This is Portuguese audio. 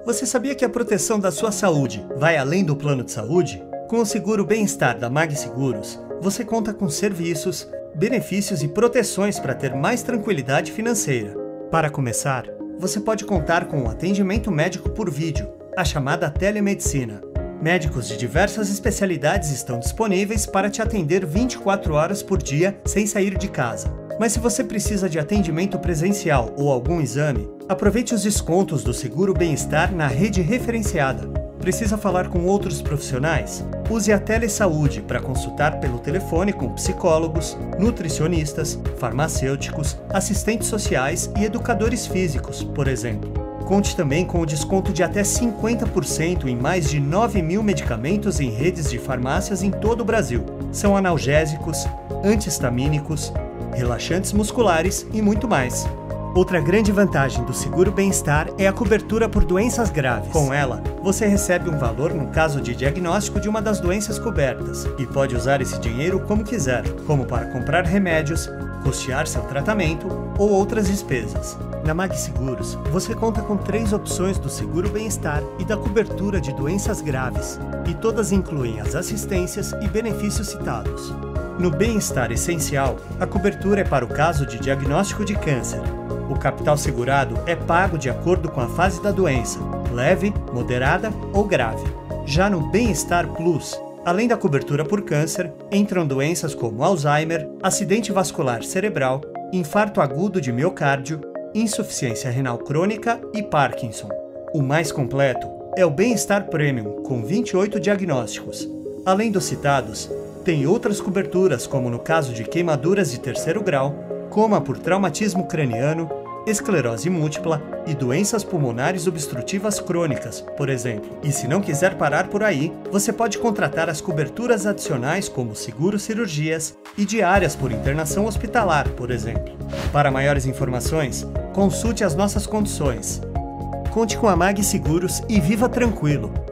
Você sabia que a proteção da sua saúde vai além do plano de saúde? Com o Seguro Bem-Estar da Mag Seguros, você conta com serviços, benefícios e proteções para ter mais tranquilidade financeira. Para começar, você pode contar com um atendimento médico por vídeo, a chamada telemedicina. Médicos de diversas especialidades estão disponíveis para te atender 24 horas por dia sem sair de casa. Mas se você precisa de atendimento presencial ou algum exame, aproveite os descontos do Seguro Bem-Estar na rede referenciada. Precisa falar com outros profissionais? Use a Telesaúde para consultar pelo telefone com psicólogos, nutricionistas, farmacêuticos, assistentes sociais e educadores físicos, por exemplo. Conte também com o desconto de até 50% em mais de 9.000 medicamentos em redes de farmácias em todo o Brasil. São analgésicos, anti-histamínicos, relaxantes musculares e muito mais. Outra grande vantagem do Seguro Bem-Estar é a cobertura por doenças graves. Com ela, você recebe um valor no caso de diagnóstico de uma das doenças cobertas e pode usar esse dinheiro como quiser, como para comprar remédios, custear seu tratamento ou outras despesas. Na Mag Seguros, você conta com 3 opções do Seguro Bem-Estar e da cobertura de doenças graves, e todas incluem as assistências e benefícios citados. No Bem-Estar Essencial, a cobertura é para o caso de diagnóstico de câncer. O capital segurado é pago de acordo com a fase da doença, leve, moderada ou grave. Já no Bem-Estar Plus, além da cobertura por câncer, entram doenças como Alzheimer, acidente vascular cerebral, infarto agudo de miocárdio, insuficiência renal crônica e Parkinson. O mais completo é o Bem-Estar Premium, com 28 diagnósticos. Além dos citados, tem outras coberturas, como no caso de queimaduras de 3º grau, coma por traumatismo craniano, esclerose múltipla e doenças pulmonares obstrutivas crônicas, por exemplo. E se não quiser parar por aí, você pode contratar as coberturas adicionais como seguro cirurgias e diárias por internação hospitalar, por exemplo. Para maiores informações, consulte as nossas condições. Conte com a Mag Seguros e viva tranquilo!